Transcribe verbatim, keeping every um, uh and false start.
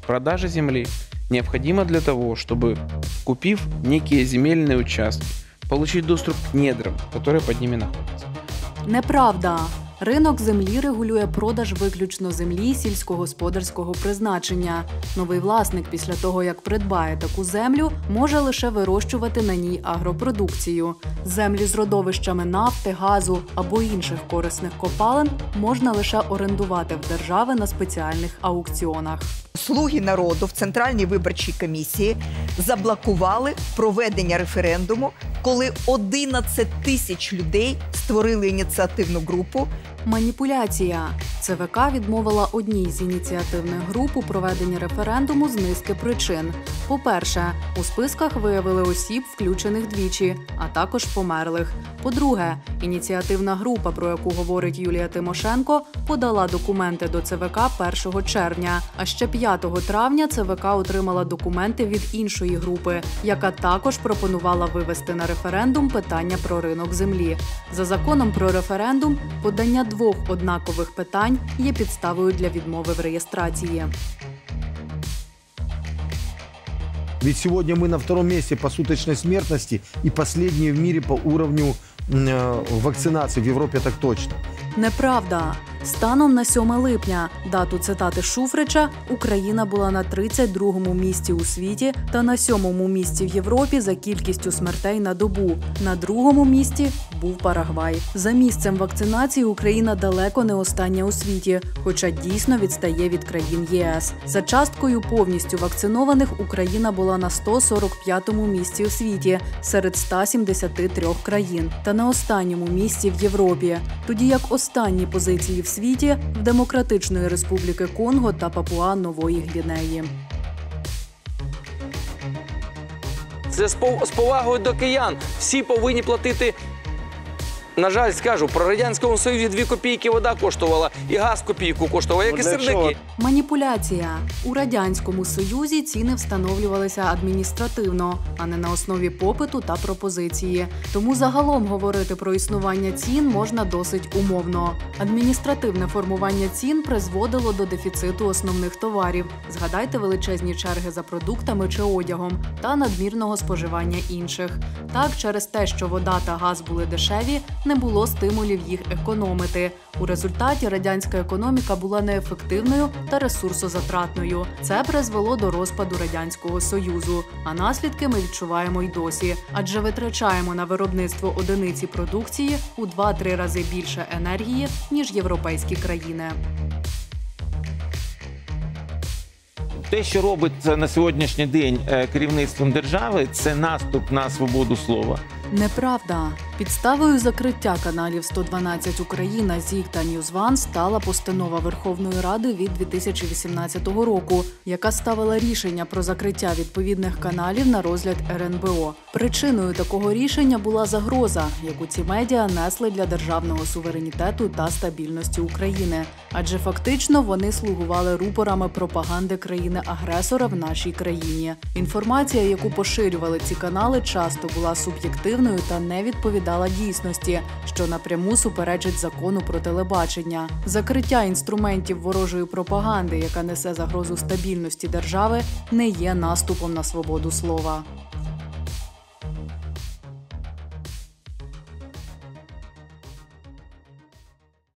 Продажа земли необходима для того, чтобы, купив некие земельные участки, получить доступ к недрам, которые под ними находятся. Неправда. Ринок землі регулює продаж виключно землі сільськогосподарського призначення. Новий власник після того, як придбає таку землю, може лише вирощувати на ній агропродукцію. Землі з родовищами нафти, газу або інших корисних копалин можна лише орендувати в держави на спеціальних аукціонах. Слуги народу в Центральній виборчій комісії заблокували проведення референдуму, коли одинадцять тисяч людей створили ініціативну групу. Маніпуляція. ЦВК відмовила одній з ініціативних груп у проведенні референдуму з низки причин. По-перше, у списках виявили осіб, включених двічі, а також померлих. По-друге, ініціативна група, про яку говорить Юлія Тимошенко, подала документи до ЦВК першого червня. А ще п'ятого травня ЦВК отримала документи від іншої групи, яка також пропонувала вивести на референдум питання про ринок землі. За законом про референдум, подання двох однакових питань є підставою для відмови в реєстрації. Ведь сегодня мы на втором месте по суточной смертности и последние в мире по уровню э, вакцинации. В Европе так точно. Неправда. Станом на сьоме липня, дату цитати Шуфрича, Україна була на тридцять другому місці у світі та на сьомому місці в Європі за кількістю смертей на добу. На другому місці був Парагвай. За місцем вакцинації Україна далеко не остання у світі, хоча дійсно відстає від країн ЄС. За часткою повністю вакцинованих Україна була на сто сорок п'ятому місці у світі серед ста сімдесяти трьох країн та на останньому місці в Європі, тоді як останні позиції в світі в Демократичної Республіки Конго та Папуа-Нової Гвінеї. Це з повагою до киян. Всі повинні платити. На жаль, скажу, про Радянському Союзі дві копійки вода коштувала і газ копійку коштував, як і сірники. Маніпуляція. У Радянському Союзі ціни встановлювалися адміністративно, а не на основі попиту та пропозиції. Тому загалом говорити про існування цін можна досить умовно. Адміністративне формування цін призводило до дефіциту основних товарів. Згадайте величезні черги за продуктами чи одягом та надмірного споживання інших. Так, через те, що вода та газ були дешеві, не було стимулів їх економити. У результаті радянська економіка була неефективною та ресурсозатратною. Це призвело до розпаду Радянського Союзу. А наслідки ми відчуваємо й досі. Адже витрачаємо на виробництво одиниці продукції у два-три рази більше енергії, ніж європейські країни. Те, що робиться на сьогоднішній день керівництвом держави, це наступ на свободу слова. Неправда. Підставою закриття каналів сто дванадцять Україна, ЗІК та Ньюзван стала постанова Верховної Ради від дві тисячі вісімнадцятого року, яка ставила рішення про закриття відповідних каналів на розгляд ер ен бе о. Причиною такого рішення була загроза, яку ці медіа несли для державного суверенітету та стабільності України. Адже фактично вони слугували рупорами пропаганди країни-агресора в нашій країні. Інформація, яку поширювали ці канали, часто була суб'єктивною та не відповідала дійсності, що напряму суперечить закону про телебачення. Закриття інструментів ворожої пропаганди, яка несе загрозу стабільності держави, не є наступом на свободу слова.